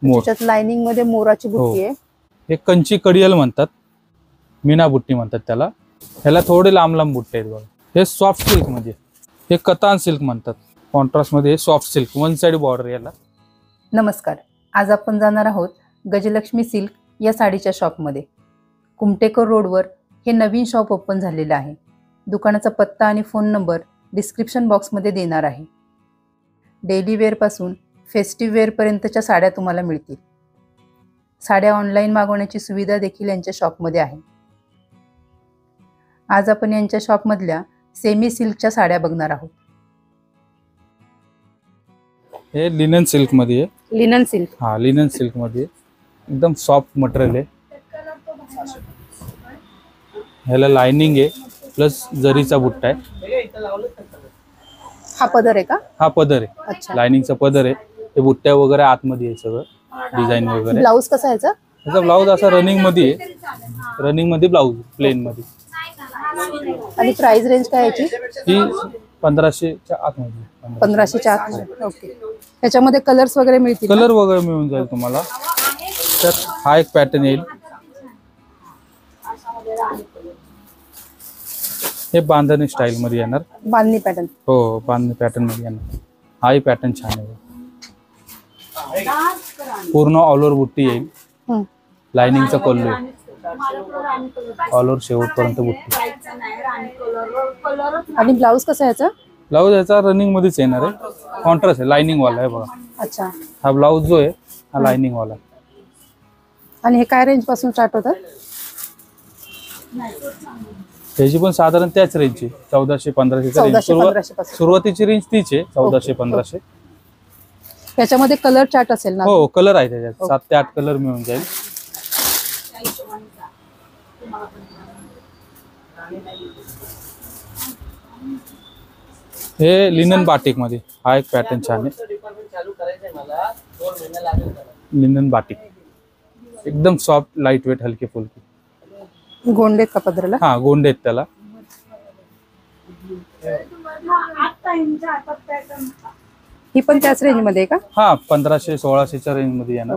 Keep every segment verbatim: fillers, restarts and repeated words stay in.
त्याच्यात लाइनिंग मध्ये मोराची बुट्टी आहे। हे कंची कडियल म्हणतात, मीना बुट्टी म्हणतात त्याला। ह्याला थोडे लांब लांब बुट्टे आहेत बघा। हे सॉफ्ट सिल्क मध्ये, हे कतान सिल्क म्हणतात। कॉन्ट्रास्ट मध्ये soft silk, one side border याला। नमस्कार, आज आपण जाणार आहोत गजलक्ष्मी सिल्क या साडीच्या शॉपमध्ये। कुमटेकर रोडवर हे नवीन शॉप ओपन झालेलं आहे। दुकानाचा पत्ता आणि फोन नंबर डिस्क्रिप्शन बॉक्समध्ये देणार आहे। डेली वेअर पासून फेस्टिव्ह वेअर पर्यंतच्या साड्या तुम्हाला मिळतील। साड्या ऑनलाईन मागवण्याची सुविधा देखील यांच्या शॉपमध्ये आहे। आज आपण यांच्या शॉपमधल्या सेमी सिल्कच्या साड्या बघणार आहोत। हे लिनन सिल्क मध्ये आहे। लिनन सिल्क, हा लिनन सिल्क मध्ये एकदम सॉफ्ट मटेरियल आहे। ह्याला लाइनिंग आहे प्लस जरीचा बुट्टा आहे। हा पदर आहे का? हा पदर आहे, अच्छा। लाइनिंगचा पदर आहे। हे बुट्ट्या वगैरे आतमध्ये आहे, सगळं डिझाइन वगैरे। ब्लाउज कसा आहे याचा? त्याचा ब्लाउज असा रनिंग मध्ये आहे, रनिंग मध्ये ब्लाउज प्लेन मध्ये। आणि प्राइस रेंज काय याची? ही पंधराशे च्या आतमध्ये, पंधराशे च्या आत। ओके, त्याच्यामध्ये कलर्स वगैरे मिळतील? कलर वगैरे मिळून जाईल तुम्हाला। त्यात हा एक पॅटर्न येईल, हे बांधणी स्टाईल मध्ये येणार। बांधणी पॅटर्न? हो, बांधणी पॅटर्न मध्ये येणार। हाही पॅटर्न छान आहे, पूर्ण ऑल ओव्हर बुट्टी येईल। लाइनिंगचा पल्लू आहे, ऑल ओव्हर शेवट पर्यंत बुट्टी। आणि ब्लाउज कसा याचा? ब्लाउज याचा रनिंग मध्येच येणार आहे, कॉन्ट्रास्ट आहे, लाइनिंग वाला आहे बघा। अच्छा, हा ब्लाउज जो आहे हा लाइनिंग वाला। आणि हे काय रेंज पासून स्टार्ट होतं? त्याची पण साधारण त्याच रेंजची, चौदाशे पंधराशे चौदाशे पंधराशे पासून सुरुवातीची रेंज तीच आहे, चौदाशे पंधराशे। त्याच्यामध्ये कलर चार्ट असेल ना? हो, कलर आहे त्याच्यात, सात ते आठ कलर मिळून जाईल। हे लिनन बाटिक मध्ये हा एक पॅटर्न छान आहे, लिनन बाटिक। एकदम सॉफ्ट, लाईट वेट, हलके फुलके। गोंडे का पदराला? हा, गोंडे आहेत त्याला। ही पण त्याच रेंज मध्ये आहे का? हा, पंधराशे सोळाशेच्या रेंज मध्ये येणार।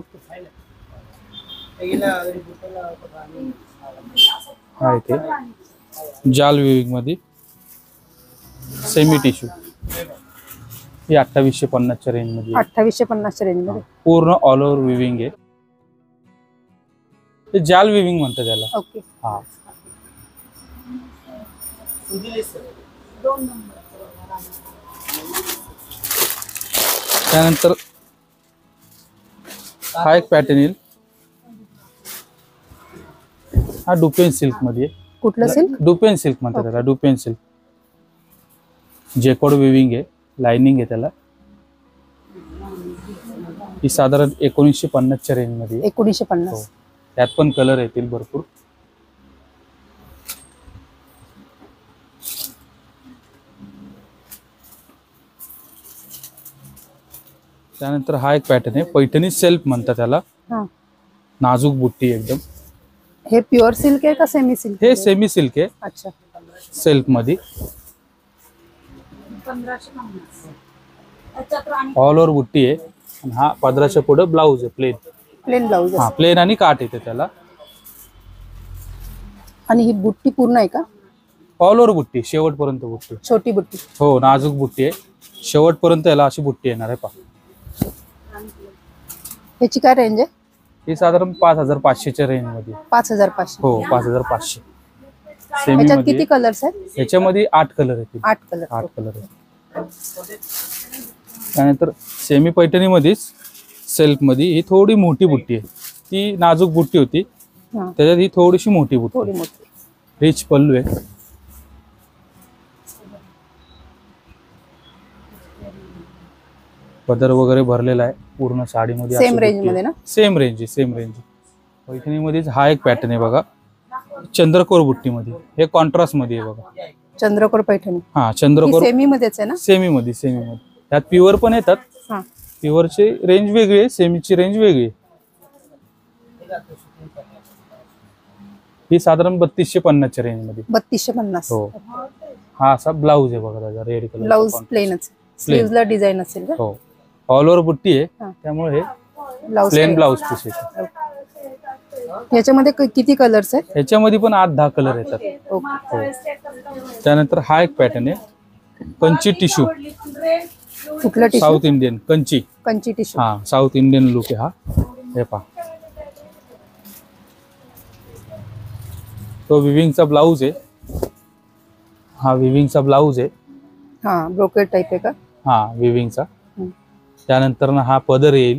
हा, इथे जाल विविंग मध्ये सेमी टिश्यू, ही अठ्ठावीसशे पन्नासच्या रेंज मध्ये। अठ्ठावीसशे पन्नासच्या रेंज मध्ये पूर्ण ऑल ओव्हर विविंग आहे, ते जाल विविंग म्हणतात त्याला। ओके, हा। त्यानंतर हा एक पॅटर्न येईल, हा डुपेन सिल्क मध्ये। कुठलं सिल्क? डुपेन सिल्क म्हणतात त्याला, डुपेन सिल्क। जेकॉर्ड विविंग आहे, लाइनिंग आहे त्याला। ही साधारण एकोणीसशे पन्नासच्या रेंज मध्ये। एकोणीसशे पन्नास। त्यात पण कलर येतील भरपूर। त्यानंतर हा एक पॅटर्न आहे, पैठणी सेल्फ म्हणतात त्याला। नाजूक बुट्टी एकदम। हे प्युअर सिल्क आहे का सेमी सिल्क? हे सेमी सिल्क आहे। अच्छा, सेल्फ मध्ये ऑल ओव्हर बुट्टी आहे। आणि हा पदराच्या पुढे ब्लाउज आहे, प्लेन प्लेन ब्लाउज। हा, प्लेन आणि काट येते त्याला। आणि ही बुट्टी पूर्ण आहे का? ऑल ओव्हर बुट्टी, शेवटपर्यंत बुट्टी। छोटी बुट्टी? हो, नाजूक बुट्टी आहे, शेवटपर्यंत याला अशी बुट्टी येणार आहे। पहा, याची काय रेंज आहे? ही साधारण पाच हजार पाचशेच्या रेंज मध्ये। पाच हजार पाचशे? हो, पाच हजार पाचशे। याच्यात किती कलर्स आहेत? याच्यामध्ये आठ कलर आहेत। आठ कलर आठ कलर आहेत। त्यानंतर सेमी पैठणी मध्येच सेल्फ मध्ये ही थोडी मोठी बुट्टी आहे, ती नाजूक बुट्टी होती, त्याच्यात ही थोडीशी मोठी बुट्टी, थोडी मोठी। रिच पल्लू आहे। पदर वगैरे भरलेला आहे पूर्ण साडीमध्ये। सेम रेंज मध्ये ना? सेम रेंज आहे, सेम रेंज। पैठणी मध्येच हा एक पॅटर्न आहे बघा, चंद्रकोर बुट्टी मध्ये। हे कॉन्ट्रास्ट मध्ये आहे बघा, चंद्रकोर पैठणी। हा, चंद्रकोर सेमी मध्येच आहे ना? सेमी मध्ये, सेमी मध्ये। त्यात प्युअर पण येतात, प्युअरची रेंज वेगळी आहे, सेमीची रेंज वेगळी आहे। ही साधारण बत्तीसशे पन्नासच्या रेंज मध्ये। बत्तीसशे पन्नास? हो। हा असा ब्लाउज आहे बघा त्याचा, रेड कलर ब्लाउज प्लेनच, स्लीव्हजला डिझाइन असेल का? हो, ऑल ओव्हर बुट्टी आहे, त्यामुळे हे ब्लाउज प्लेन ब्लाउज पीस येतो. याच्यामध्ये क- किती कलर्स आहेत? ह्याच्यामध्ये पण आठ दहा कलर येतात. ओके. हो. त्यानंतर हा एक पॅटर्न आहे कंची टिश्यू, कुठला tissue? South Indian Kanchi. Kanchi tissue. हा साऊथ इंडियन लुक आहे हा. हे पहा, तो विविंगचा ब्लाऊज आहे. हा विविंगचा ब्लाऊज आहे. हा ब्रोकेड टाइप आहे का? हा विविंगचा. हम्म. त्यानंतर ना हा पदर येईल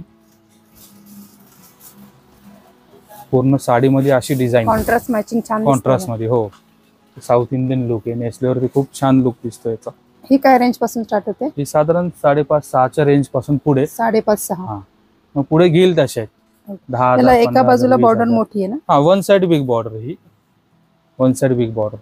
पूर्ण साडीमध्ये अशी डिझाईन कॉन्ट्रास्ट मॅचिंग छान दिसतंय कॉन्ट्रास्ट ना. मध्ये. हो साऊथ इंडियन लुक आहे. नेसल्यावरती खूप छान लुक दिसतो याचा. ही काय रेंज पासून स्टार्ट होते? ही साधारण साडेपाच सहाच्या रेंज पासून पुढे. साडेपाच सहा. हा मग पुढे घेईल तशा आहेत. दहा हजार, त्याला एका पंधरा हजार, बाजूला वीस बॉर्डर हजार. मोठी आहे ना? हा वन साइड बिग बॉर्डर ही. One side big border.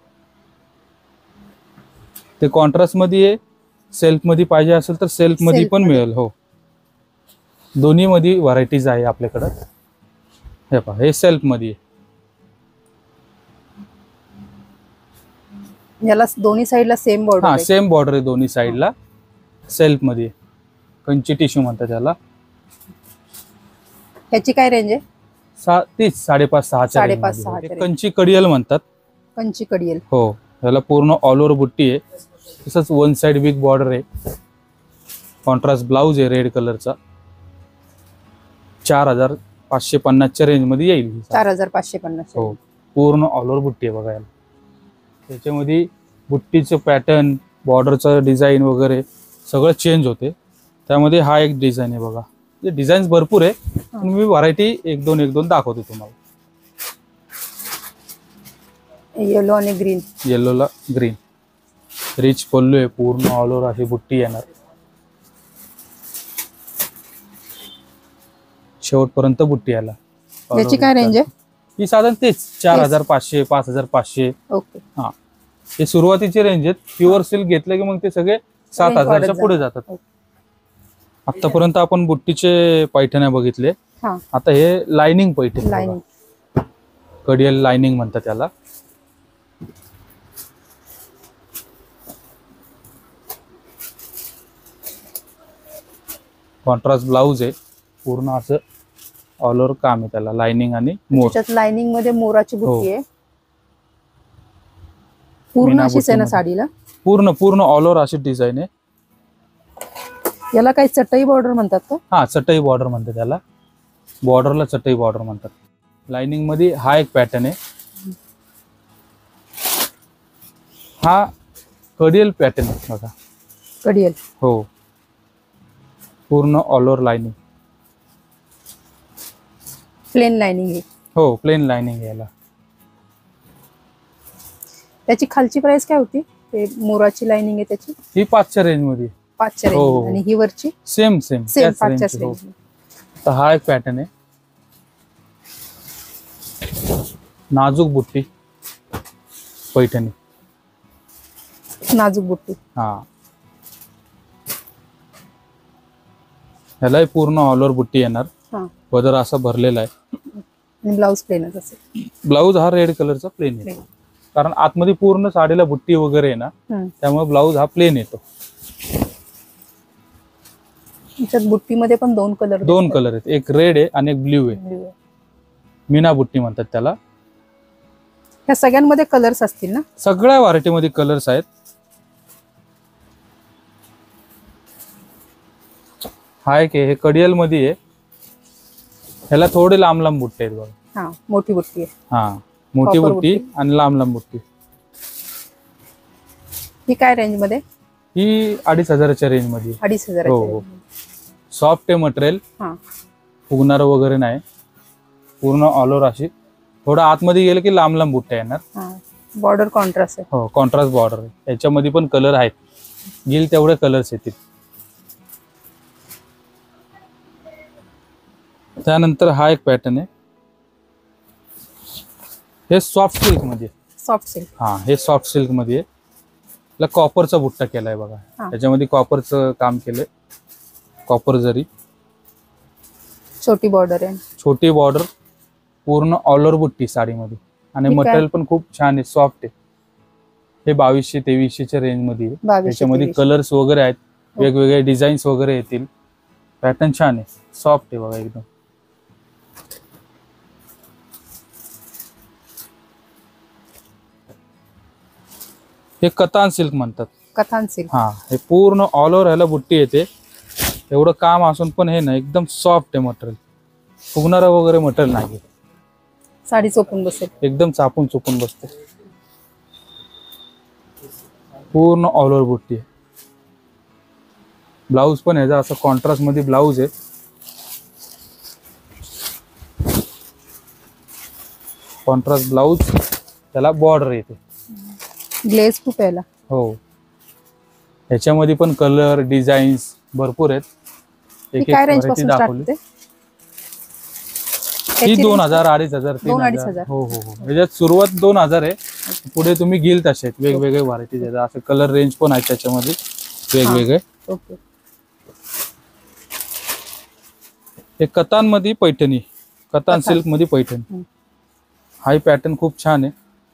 ते कॉन्ट्रास्ट मध्ये आहे. सेल्फ मध्ये पाहिजे असेल तर सेल्फ मध्ये Self पण मध्ये. मिळेल. हो दोन्ही मध्ये व्हरायटीज आहे आपल्याकडं. हे पहा हे सेल्फ मध्ये आहे. याला दोन्ही साइडला सेम बॉर्डर हा आहे. सेम बॉर्डर आहे दोन्ही साइडला. सेल्फ मध्ये कंची टिश्यू म्हणतात त्याला. ह्याची काय रेंज आहे? सा तीच साडेपाच सहाच्या साडेपाच, range सहाच्या मध्ये. range. कंची कडियल म्हणतात. कंची कडियल. हो याला पूर्ण ऑल ओव्हर बुट्टी आहे. तसंच वन साइड बिग बॉर्डर आहे. कॉन्ट्रास्ट ब्लाऊज आहे रेड कलरचा. चार हजार पाचशे पन्नासच्या रेंज मध्ये येईल ही साडी. चार हजार पाचशे पन्नास. हो पूर्ण ऑल ओव्हर बुट्टी आहे बघायला. त्याच्यामध्ये बुट्टीचं पॅटर्न, बॉर्डरचं डिझाईन वगैरे सगळं चेंज होते. त्यामध्ये हा एक डिझाईन आहे बघा. डिझाईन्स भरपूर आहे पण मी व्हरायटी एक दोन एक दोन दाखवतो तुम्हाला. येलो आणि ग्रीन. येलोला ग्रीन. रिच पल्लू आहे. पूर्ण ऑल ओव्हर अशी बुट्टी येणार. शेवटपर्यंत बुट्टी याला. याची काय रेंज आहे? ही साधारण तेच चार हजार पाचशे पाच हजार पाचशे. ओके. हा हे सुरुवातीची रेंज आहेत. प्युअर सिल्क घेतलं की मग ते सगळे सात Range हजारच्या वाढत पुढे जाणार. जातात. आतापर्यंत आपण बुट्टीचे पैठण्या बघितले. हा आता हे lining paithani. Lining. Kadiyal lining म्हणतात त्याला. कॉन्ट्रास्ट ब्लाऊज आहे. पूर्ण असं ऑल ओव्हर काम आहे त्याला. लाइनिंग आणि मोर. त्याच्यात लाइनिंग मध्ये मोराची बुट्टी हो. आहे. पूर्ण मीना अशीच आहे ना बुट्टीमध्ये. साडीला? पूर्ण पूर्ण ऑल ओव्हर अशी डिझाईन आहे. याला काही चटई बॉर्डर म्हणतात का? हा चटई बॉर्डर म्हणतात त्याला. बॉर्डरला चटई बॉर्डर म्हणतात. लाइनिंग मध्ये हा एक पॅटर्न आहे. हा कडियल पॅटर्न आहे बघा. कडियल. हो पूर्ण all over lining. Plain lining आहे. हो प्लेन लाइनिंग याला. त्याची खालची प्राइस काय होती? ते मोराची लाइनिंग आहे त्याची ही पाचच्या रेंज मध्ये. पाचच्या हो, हो. रेंज. आणि ही वरची सेम सेम सेम पाचच्याच हो. रेंज. तर हा एक पॅटर्न आहे. नाजूक बुट्टी पैठणी. नाजूक बुट्टी. हा ह्यालाही पूर्ण ऑल ओव्हर बुट्टी येणार. हा पदर असा भरलेला आहे. आणि ब्लाउज प्लेनच असेल. ब्लाऊज हा रेड कलरचा प्लेन आहे. कारण आतमध्ये पूर्ण साडीला बुट्टी वगैरे आहे ना हम्म. त्यामुळे ब्लाऊज हा प्लेन येतो. त्याच्यात बुट्टीमध्ये पण दोन कलर. दोन कलर आहेत. एक रेड आहे आणि एक ब्ल्यू आहे. मीना बुट्टी म्हणतात त्याला. ह्या सगळ्यांमध्ये कलर्स असतील ना? सगळ्या व्हरायटीमध्ये कलर्स आहेत. हा एक आहे. हे कडियल मध्ये आहे. ह्याला थोडे लांब लांब बुट्टे आहेत बघा. हा मोठी बुट्टी आहे. हा मोठी Copper बुट्टी बुट्टी. आणि लांब लांब बुट्टी. ही काय रेंज मध्ये? ही अडीच हजाराच्या रेंज मध्ये. अडीच हजार. हो हो. सॉफ्ट आहे मटेरियल. हा फुगणार वगैरे नाही. पूर्ण ऑल ओव्हर अशी. थोडं आतमध्ये गेलं की लांब लांब बुट्ट्या येणार. हा बॉर्डर कॉन्ट्रास्ट आहे. हो कॉन्ट्रास्ट बॉर्डर आहे. याच्यामध्ये पण कलर आहेत. घेईल तेवढे कलर्स येतील. त्यानंतर हा एक पॅटर्न आहे. हे सॉफ्ट सिल्क मध्ये. Soft silk. हा हे सॉफ्ट सिल्क मध्ये आहे. याला कॉपरचा बुट्टा केलाय बघा. हा. त्याच्यामध्ये कॉपरचं काम केलंय. कॉपर जरी. छोटी बॉर्डर आहे. छोटी बॉर्डर. पूर्ण ऑल ओव्हर बुट्टी साडीमध्ये. आणि ठीक आहे. मटेरियल पण खूप छान आहे. सॉफ्ट आहे. हे बावीसशे तेवीसशेच्या रेंज मध्ये आहे. बावीसशे त्याच्यामध्ये तेवीसशे. कलर्स वगैरे आहेत. वेगवेगळे डिझाईन्स वगैरे येतील. पॅटर्न छान आहे. सॉफ्ट आहे बघा एकदम. हे कतान सिल्क म्हणतात. कथान सिल्क. हा, हे पूर्ण ऑल ओव्हर ह्याला बुट्टी येते. एवढं काम असून पण हे ना एकदम सॉफ्ट आहे मटेरियल, फुगणारं वगैरे मटेरियल नाही. साडी चोपून बसेल. एकदम चापून चुपून बसते. पूर्ण ऑल ओव्हर बुट्टी आहे. ब्लाऊज पण ह्याचा असं कॉन्ट्रास्ट मध्ये ब्लाऊज आहे. कॉन्ट्रास्ट ब्लाऊज, त्याला बॉर्डर येते. ग्लेज खूप यायला. हो, ह्याच्यामध्ये पण कलर डिझाईन्स भरपूर आहेत. एक एक काय रेंज व्हरायटी पासून स्टार्ट दाखवली. होते? ही दोन हजार अडीच हजार तीन दोन अडीच हजार हजार. हो हो हो ह्याच्यात सुरुवात दोन हजार आहे. पुढे तुम्ही घेईल तसे आहेत वेगवेगळे व्हरायटी. असं कलर रेंज पण आहे त्याच्यामध्ये वेगवेगळे. ओके. हे कतान मध्ये पैठणी, कतान सिल्क मध्ये पैठणी. हाय पॅटर्न खूप छान आहे.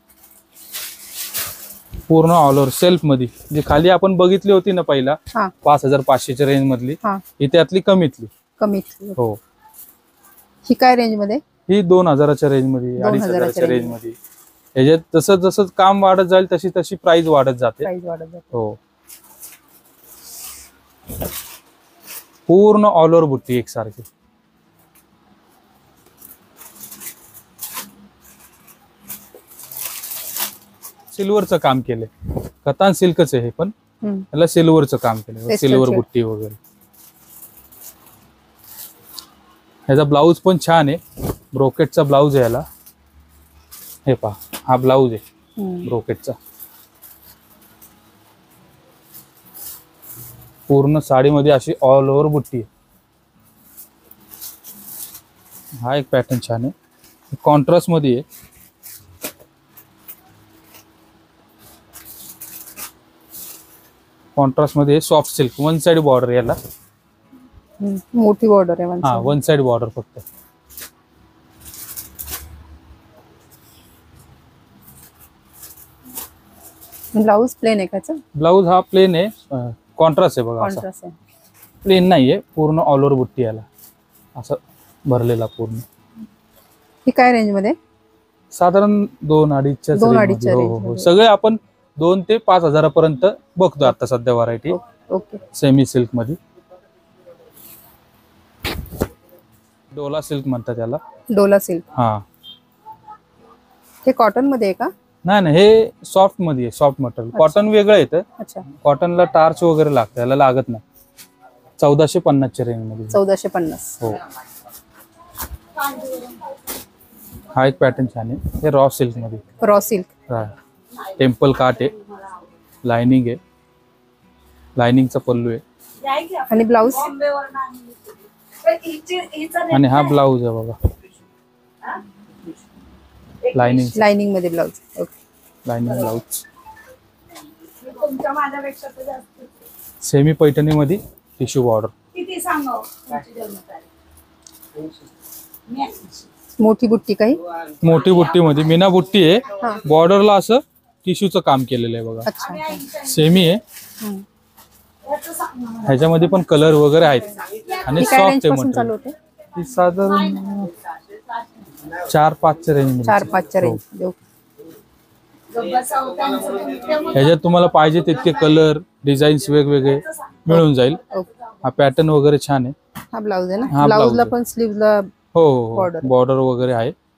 पूर्ण ऑल ओव्हर सेल्फ मध्ये, जी खाली आपण बघितली होती ना पहिला हा. पाच हजार पाचशेच्या रेंज मधली, हा. ही त्यातली कमीतली. कमी. हो, ही काय रेंज मध्ये? ही दोन हजाराच्या रेंज मध्ये, दोन अडीच हजाराच्या हजाराच्या range रेंज मध्ये. ह्याच्यात जसं जसं काम वाढत जाईल तशी तशी प्राइस वाढत जाते. प्राइस वाढत जाते. हो, पूर्ण ऑल ओव्हर बुट्टी एकसारखी. सिल्वरचं काम केलंय. कतान सिल्कच आहे हे पण. हम्म. त्याला सिल्वरचं काम केलंय, Pastel सिल्वर shade. बुट्टी वगैरे. ह्याचा ब्लाऊज पण छान आहे. ब्रोकेटचा ब्लाऊज आहे ह्याला. हे पहा, हा ब्लाऊज आहे हम्म. ब्रोकेटचा. पूर्ण साडीमध्ये अशी ऑल ओव्हर बुट्टी आहे. हा एक पॅटर्न छान आहे, कॉन्ट्रास्ट मध्ये आहे. कॉन्ट्रास्ट मध्ये soft silk, one side border याला. हम्म. मोठी बॉर्डर आहे. हा, वन साइड बॉर्डर फक्त. ब्लाऊज प्लेन आहे का? ब्लाऊज हा प्लेन आहे, कॉन्ट्रास्ट आहे बघा. असा कॉन्ट्रास्ट आहे. प्लेन नाहीये, पूर्ण ऑल ओव्हर बुट्टी याला असं भरलेला पूर्ण. ही काय रेंज मध्ये? साधारण दोन अडीचच्या दोन range अडीचच्या मध्ये. range हो हो हो मध्ये. सगळे आपण दोन ते पाच हजारापर्यंत बघतो आता सध्या व्हरायटी ओके. सेमी सिल्क मध्ये. डोला सिल्क म्हणतात त्याला. डोला सिल्क. हा, हे कॉटन मध्ये आहे का? नाही नाही, हे सॉफ्ट मध्ये आहे, सॉफ्ट मटेरियल. कॉटन वेगळं येतं. अच्छा. कॉटनला टार्च वगैरे लागतं, याला लागत नाही. चौदाशे पन्नासच्या रेंज मध्ये. चौदाशे पन्नास. हो, हा एक पॅटर्न छान आहे. हे रॉ सिल्क मध्ये. Raw silk. टेम्पल काट आहे, लाइनिंग आहे, लाइनिंगचा पल्लू आहे. आणि ब्लाऊज? आणि हा ब्लाऊज आहे बघा, लाइनिंग लाइनिंग मध्ये blouse. Okay. Lining blouse. Semi paithani मध्ये टिश्यू बॉर्डर. मोठी बुट्टी काही? मोठी बुट्टी मध्ये मीना बुट्टी आहे. हा. बॉर्डरला असं टिश्यूचं काम केलेलं आहे बघा. अच्छा. सेमी आहे. हम्म. ह्याच्यामध्ये पण कलर वगैरे आहेत आणि ही काय सॉफ्ट रेंज आहे पासून चालू मटेरियल. होते? ही साधारण चार पाचच्या रेंज. चार पाचच्या रेंज. ह्याच्यात तुम्हाला पाहिजे तितके कलर डिझाईन्स वेगवेगळे मिळून जाईल. ओके. हा पॅटर्न वगैरे छान आहे. हा ब्लाऊज आहे ना? हा, ब्लाऊजला blouse पण स्लीव्हला हो हो Border. बॉर्डर वगैरे आहे.